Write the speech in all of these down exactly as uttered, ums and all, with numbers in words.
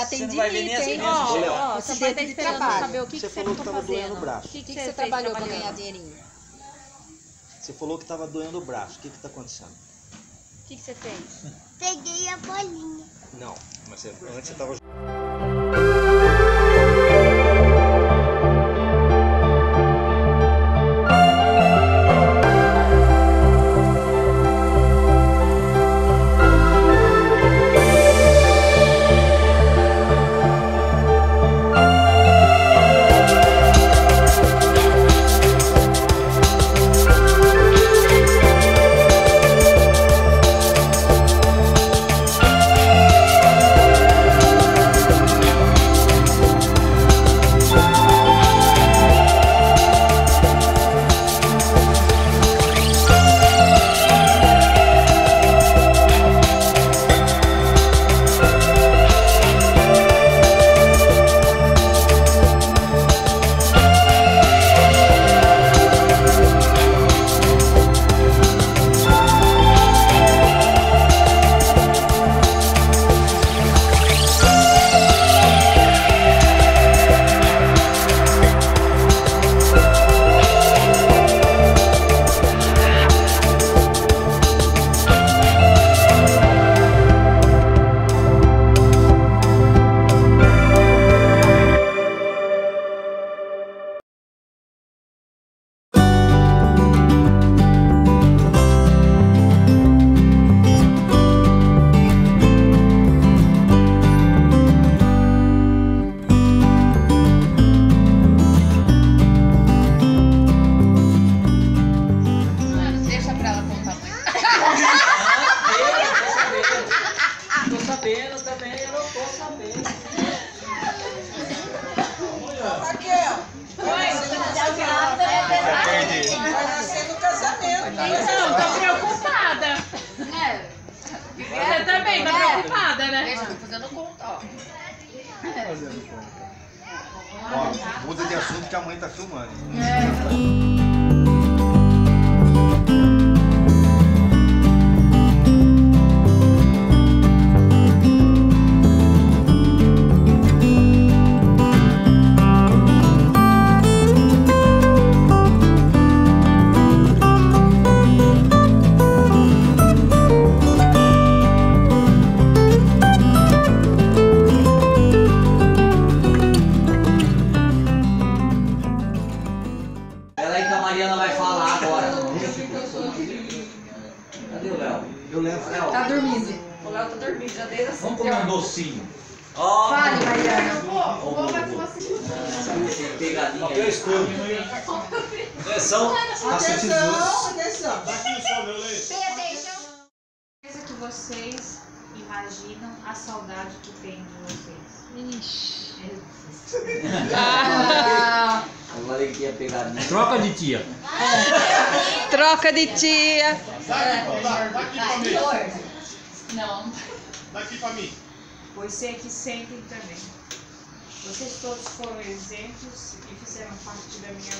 já tem dinheiro, hein? Ó, ó, esse dedo de trabalho. Saber o que você que você falou que ficou tava doendo o fazendo. braço. O que, que, que, que que você você trabalhou pra trabalhando? ganhar dinheirinho? Você falou que tava doendo o braço. O que que tá acontecendo? O que, que você fez? Peguei a bolinha. Não, mas você, antes você tava... Então, tô preocupada. É. Você também tá preocupada, né? Deixa, tô fazendo conta, ó. Fazendo conta. Ó, muda de assunto que a mãe tá filmando. Tá dormindo. O Léo tá dormindo já desde assim. Vamos comer um docinho. Oh, Fale, Mariana. Pegadinha. Papel escuro. Atenção. Atenção, atenção. Que vocês imaginam a saudade que tem de vocês. Ixi. Ah, Agora que é pegadinha. Troca de tia. Troca de tia. Daqui pra mim. Não. Daqui pra mim. Pois sei que sentem também. Vocês todos foram exemplos e fizeram parte da minha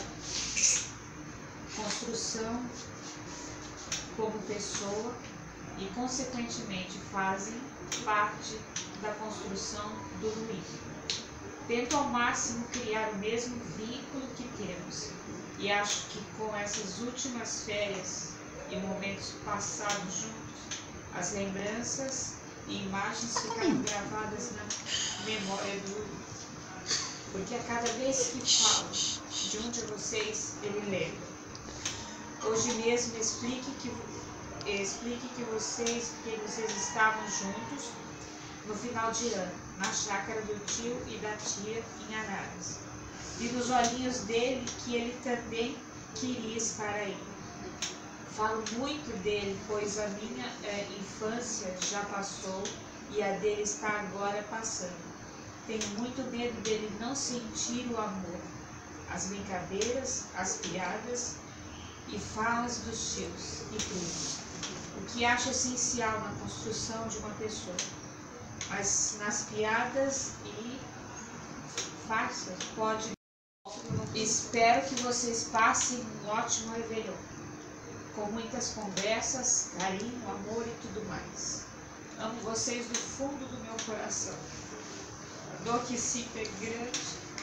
construção como pessoa e, consequentemente, fazem parte da construção do Luiz. Tento ao máximo criar o mesmo vínculo que temos e acho que com essas últimas férias e momentos passados juntos, as lembranças e imagens ficaram gravadas na memória do Luiz. Porque a cada vez que falo de um de vocês, ele lembra. Hoje mesmo explique que, explique que vocês, que vocês estavam juntos no final de ano, na chácara do tio e da tia em Araras. E nos olhinhos dele que ele também queria estar aí. Falo muito dele, pois a minha eh, infância já passou e a dele está agora passando. Tenho muito medo dele não sentir o amor, as brincadeiras, as piadas e falas dos tios e primos, o que acho essencial na construção de uma pessoa. Mas nas piadas e farsas pode... Espero que vocês passem um ótimo Réveillon, com muitas conversas, carinho, amor e tudo mais. Amo vocês do fundo do meu coração. Dor que se é grande.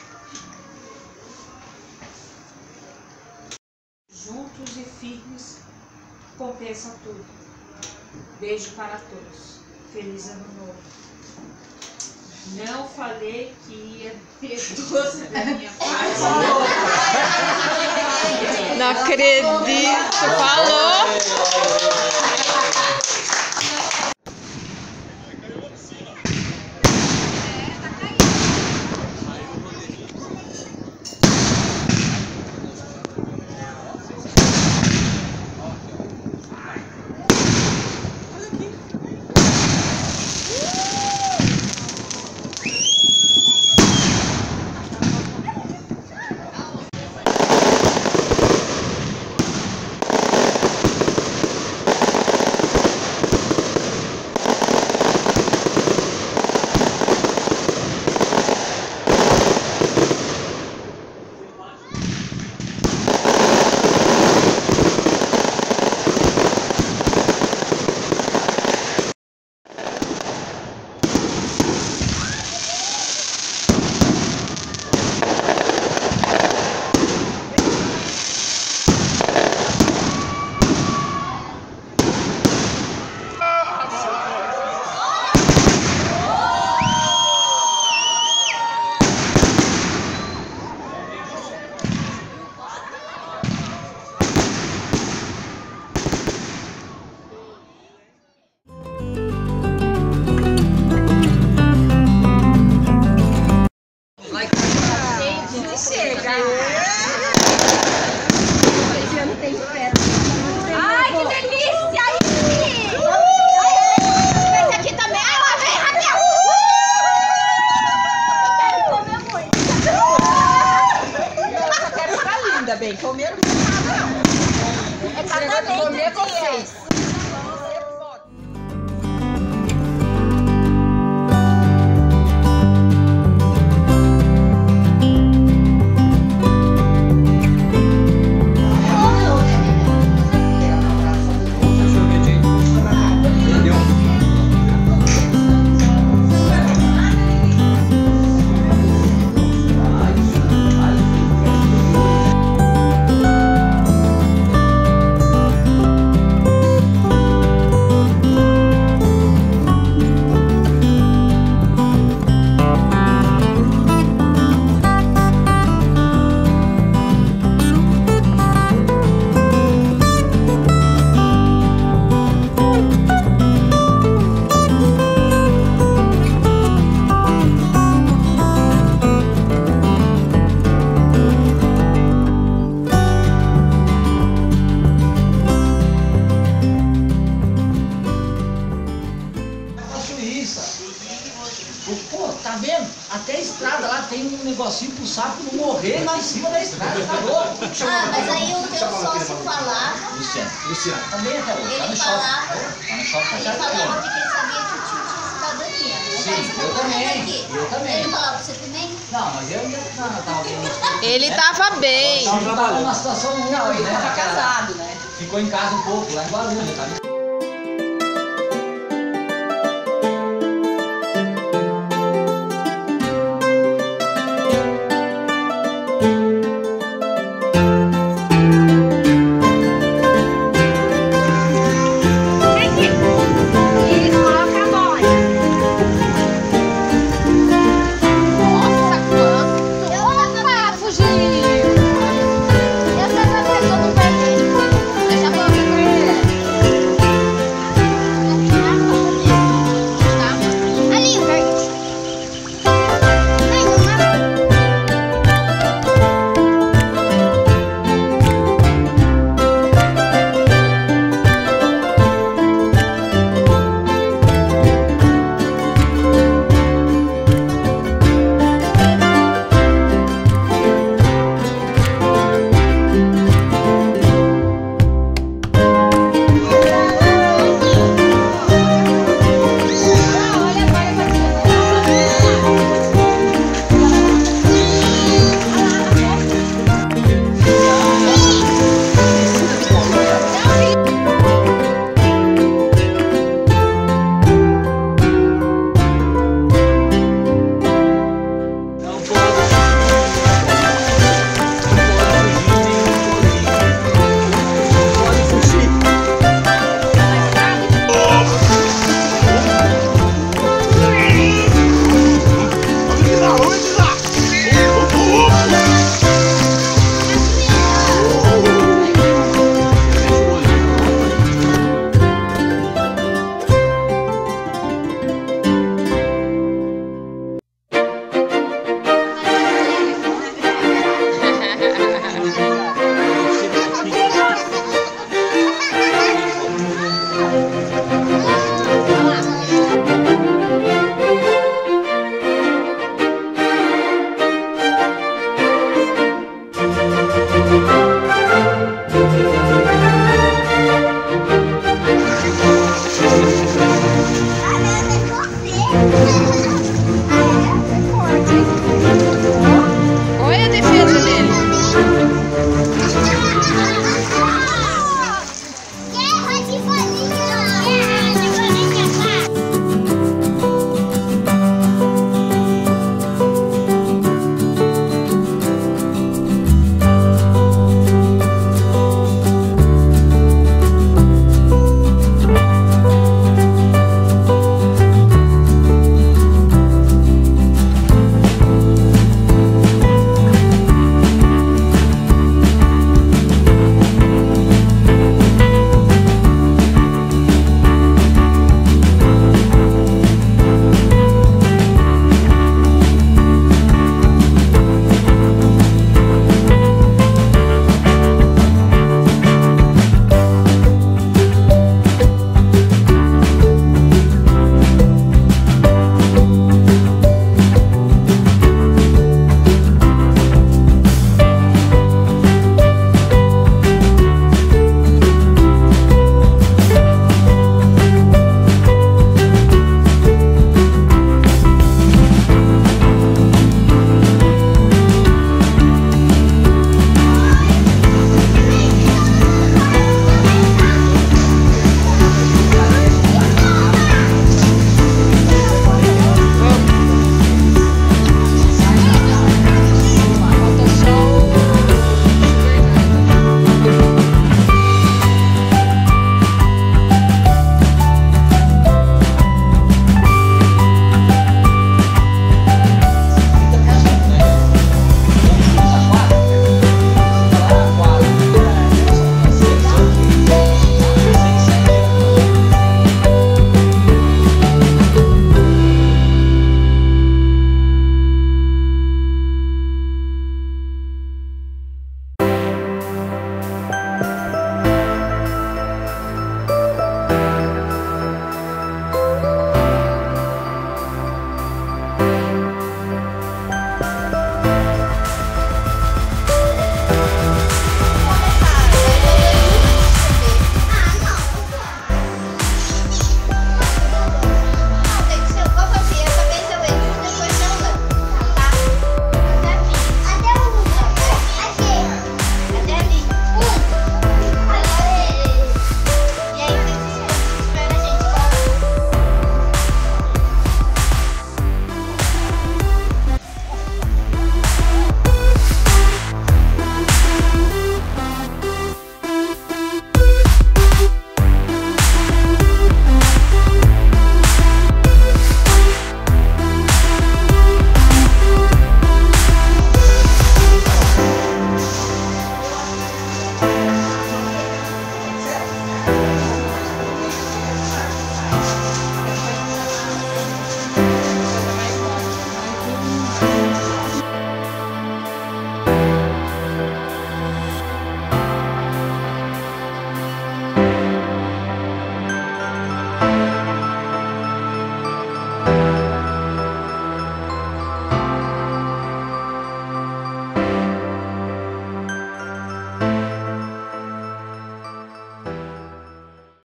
Juntos e firmes, compensa tudo. Beijo para todos. Feliz ano novo. Não falei que ia ter doce da minha parte. Não acredito. Falou. Ai, que delícia! Esse aqui também. Ai, lá vem, Raquel! Eu quero comer muito. Eu só quero ficar linda, bem. Comer É casamento. comer vocês. Pô, tá vendo? Até a estrada lá tem um negocinho pro sapo não morrer lá em cima da estrada, tá louco? Ah, mas aí o teu sócio falava. Luciano. Luciano. Também até hoje. Tá Ele no shopping. falava. Tá no shopping. Ele Tá no falava shopping. que ele sabia que o tio tinha cidadania. Sim, eu também. Eu também. Ele falava pra você também? Não, mas eu ainda não, tava vendo. Ele tava bem. Tava trabalhando numa situação ruim, Não, ele né? tava Naquela- casado, né? Ficou em casa um pouco, lá em Guarulhos. Tá?